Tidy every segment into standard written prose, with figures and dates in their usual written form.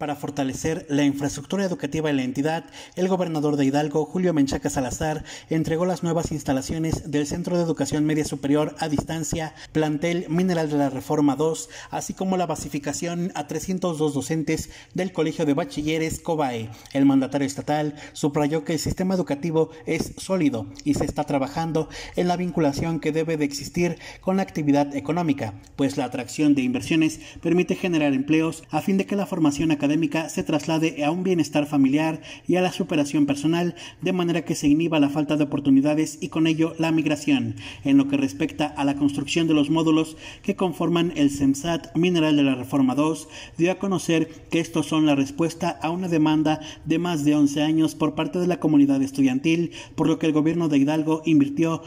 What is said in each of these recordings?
Para fortalecer la infraestructura educativa en la entidad, el gobernador de Hidalgo, Julio Menchaca Salazar, entregó las nuevas instalaciones del Centro de Educación Media Superior a Distancia, plantel Mineral de la Reforma 2, así como la basificación a 302 docentes del Colegio de Bachilleres COBAE. El mandatario estatal subrayó que el sistema educativo es sólido y se está trabajando en la vinculación que debe de existir con la actividad económica, pues la atracción de inversiones permite generar empleos a fin de que la formación académica se traslade a un bienestar familiar y a la superación personal, de manera que se inhiba la falta de oportunidades y con ello la migración. En lo que respecta a la construcción de los módulos que conforman el CEMSAT Mineral de la Reforma 2, dio a conocer que estos son la respuesta a una demanda de más de 11 años por parte de la comunidad estudiantil, por lo que el gobierno de Hidalgo invirtió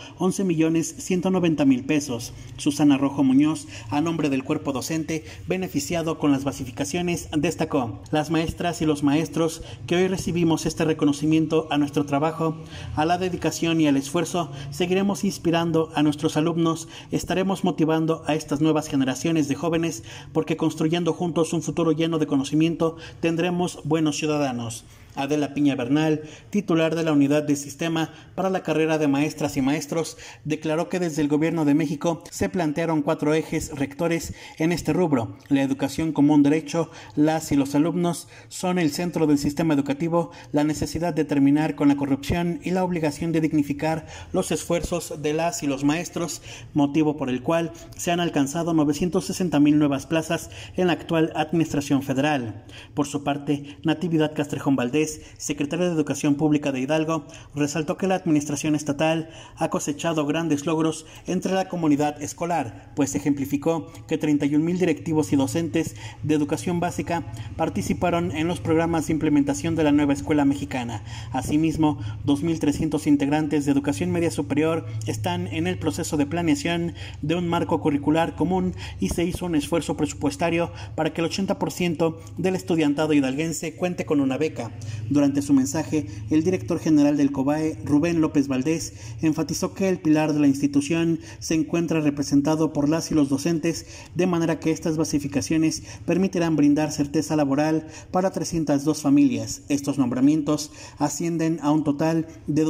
11.190.000 pesos. Susana Rojo Muñoz, a nombre del cuerpo docente beneficiado con las basificaciones, destacó: las maestras y los maestros que hoy recibimos este reconocimiento a nuestro trabajo, a la dedicación y al esfuerzo, seguiremos inspirando a nuestros alumnos, estaremos motivando a estas nuevas generaciones de jóvenes, porque construyendo juntos un futuro lleno de conocimiento, tendremos buenos ciudadanos. Adela Piña Bernal, titular de la Unidad de Sistema para la carrera de Maestras y Maestros, declaró que desde el Gobierno de México se plantearon 4 ejes rectores en este rubro: la educación como un derecho, las y los alumnos son el centro del sistema educativo, la necesidad de terminar con la corrupción y la obligación de dignificar los esfuerzos de las y los maestros, motivo por el cual se han alcanzado 960.000 nuevas plazas en la actual Administración Federal. Por su parte, Natividad Castrejón Valdés, secretaria de Educación Pública de Hidalgo, resaltó que la administración estatal ha cosechado grandes logros entre la comunidad escolar, pues ejemplificó que 31.000 directivos y docentes de educación básica participaron en los programas de implementación de la nueva escuela mexicana. Asimismo, 2.300 integrantes de educación media superior están en el proceso de planeación de un marco curricular común y se hizo un esfuerzo presupuestario para que el 80% del estudiantado hidalguense cuente con una beca. Durante su mensaje, el director general del COBAE, Rubén López Valdés, enfatizó que el pilar de la institución se encuentra representado por las y los docentes, de manera que estas basificaciones permitirán brindar certeza laboral para 302 familias. Estos nombramientos ascienden a un total de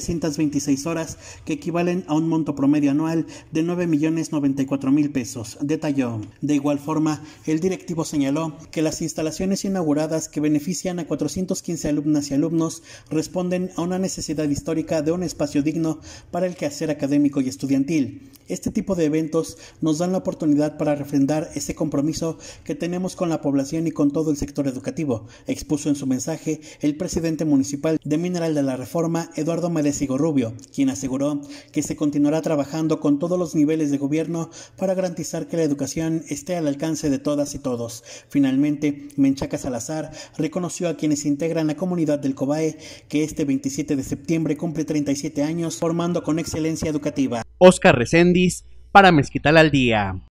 2.326 horas, que equivalen a un monto promedio anual de 9.094.000 pesos, detalló. De igual forma, el directivo señaló que las instalaciones inauguradas, que benefician a 415 alumnas y alumnos, responden a una necesidad histórica de un espacio digno para el quehacer académico y estudiantil. Este tipo de eventos nos dan la oportunidad para refrendar ese compromiso que tenemos con la población y con todo el sector educativo, expuso en su mensaje el presidente municipal de Mineral de la Reforma, Eduardo Melesigo Rubio, quien aseguró que se continuará trabajando con todos los niveles de gobierno para garantizar que la educación esté al alcance de todas y todos. Finalmente, Menchaca Salazar reconoció a quienes integran la comunidad del COBAE, que este 27 de septiembre cumple 37 años formando con excelencia educativa. Oscar Reséndiz, para Mezquital al Día.